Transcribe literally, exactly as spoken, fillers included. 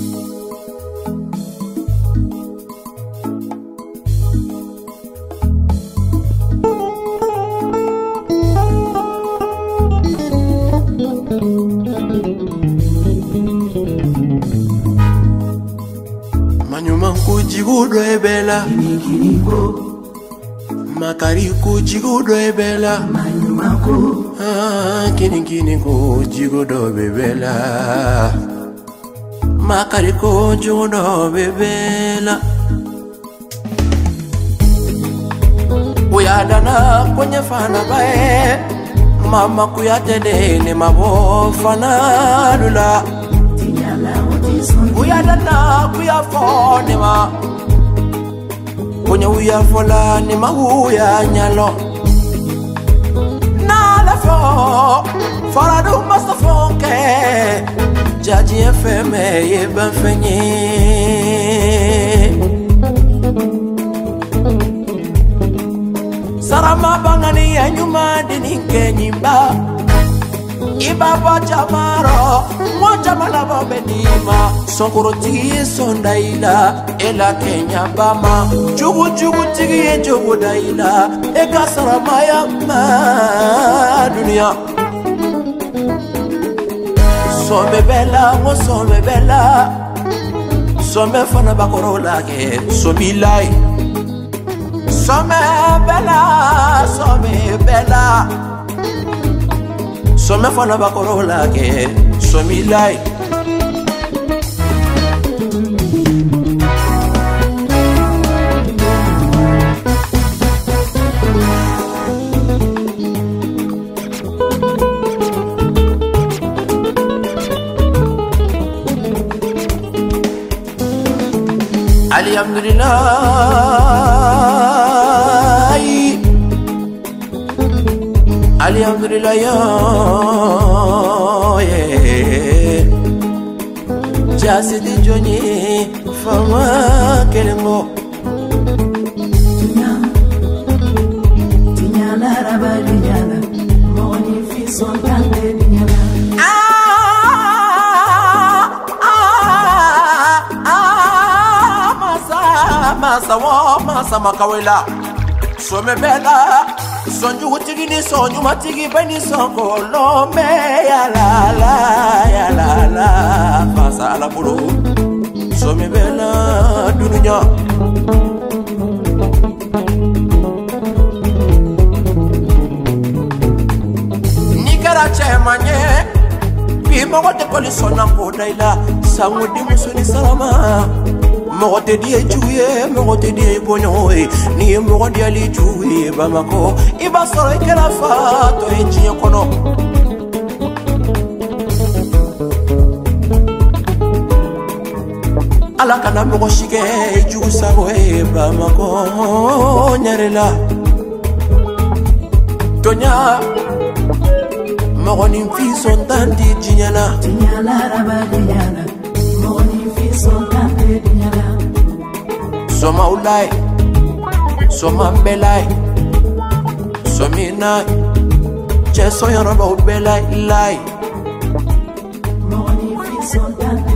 Jigudo ebela Makariku jigudo ebela Manyumako Ah, kini kini ko jigudo bebela Makariku jigudo bebela Uyadana kwenye fana bae Mama kuyatede ni mabo fana lula Uyadana kuyafone ma Kwenye uyafola ni mahuya nyalo Nala fo Faradu mastafonke Jaji F M yeben fenye Sarama bangani ya nyuma dininke nyimba Ibaba chamaro Mwacha malaba benima Sokoro tigi sondaila Ela Kenya bama Jugu jugu tigi ye jugu daila Eka sarama ya ma Dunia Some bela Ngo some bela Some fana bakoro lage Some lai Some bela Some bela Some fana bakoro lage Some lai Alhamdulillah Alhamdulillah ya Jasi di joni fama kelengo Tinya Tinya la raba dinyana Moni fi son kande dinyana Masa wa masa makawela Some bela Sonju utigini sonju matigi beni sonko Lome ya la la ya la la Masa ala bulu Some bela dununya Nikara chemanye Pima wate koli sona kodaila Samudi musuni salama Mogote die juye, mogote die bonyoe Ni mogote ali juye bamako Iba soro ikela fato enjinye kono Alaka na mogo shige jugu sagoe bamako Nyarela Tonya Mogo nimfiso ntanti jinyana Jinyala raba jinyana Mogo nimfiso ntanti jinyala Soma ulai, soma mbelai, somina, cheso yoroba ubelai lai. Moni fi son